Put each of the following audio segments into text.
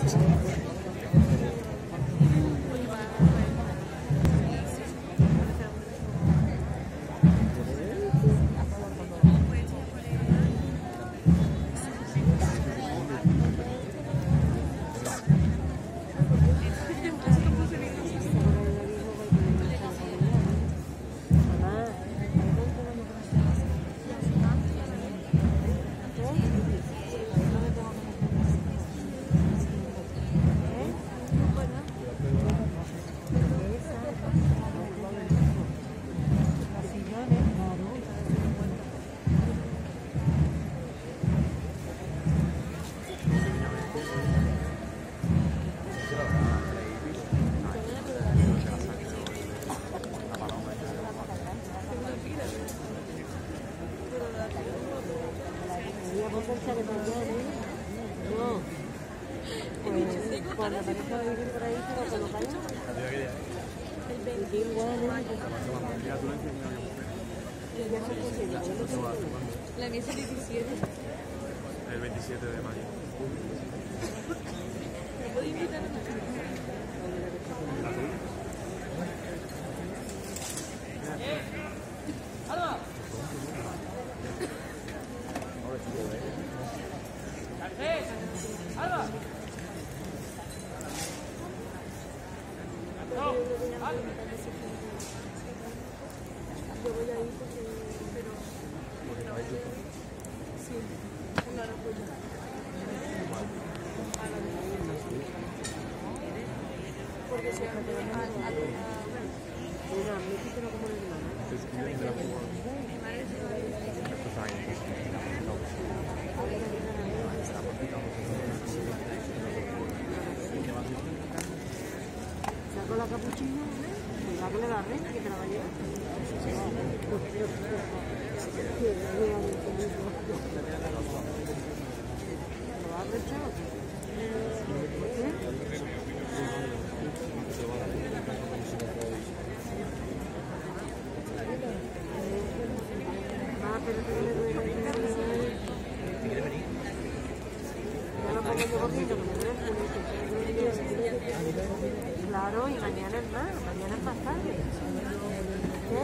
Cuando aparezca a vivir por ahí, se lo colocáis. La mía es el 17. El 27 de mayo. ¿Me puedo invitar a una casa? ¡Alba! ¡Alba! Yo voy a ir porque... pero... Sí, una recuerda. Porque se ha una México no como el hermano. Mi madre se va a ir. Saco la capuchina, la que le agarre, que te la va a llevar. ¿Lo va a aprovechar o qué? Pero que le duele. Ya lo pongo yo corriendo, que me duele el culete. Claro, y mañana es más, mañana es más tarde. ¿Qué?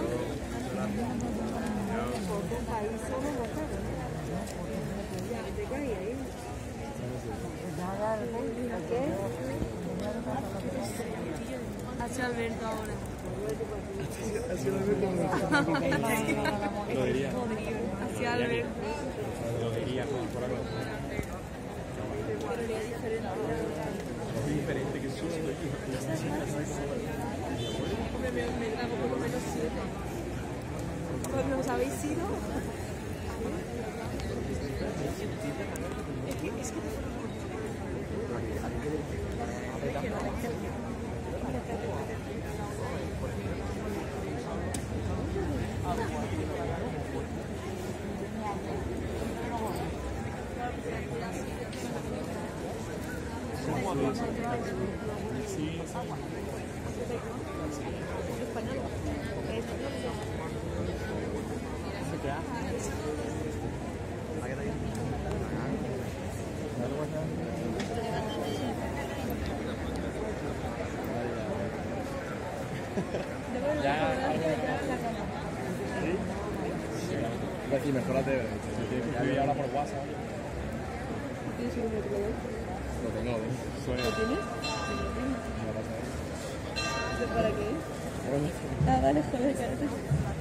Porque ahí solo no puedo. ¿Te caí ahí? Nada, ¿qué? Hacia Alberto ahora. Lo diría. Hacia Alberto. Lo diría por algo. Es diferente que eso. Hombre, me trago por lo menos 7. Pues nos habéis ido. Es que Y mejorate, si tienes que escribir ahora por WhatsApp. ¿Tienes un número de teléfono? Lo tengo, ¿Lo tienes? Me va a pasar. ¿Para qué? Ah, vale, joder, cállate.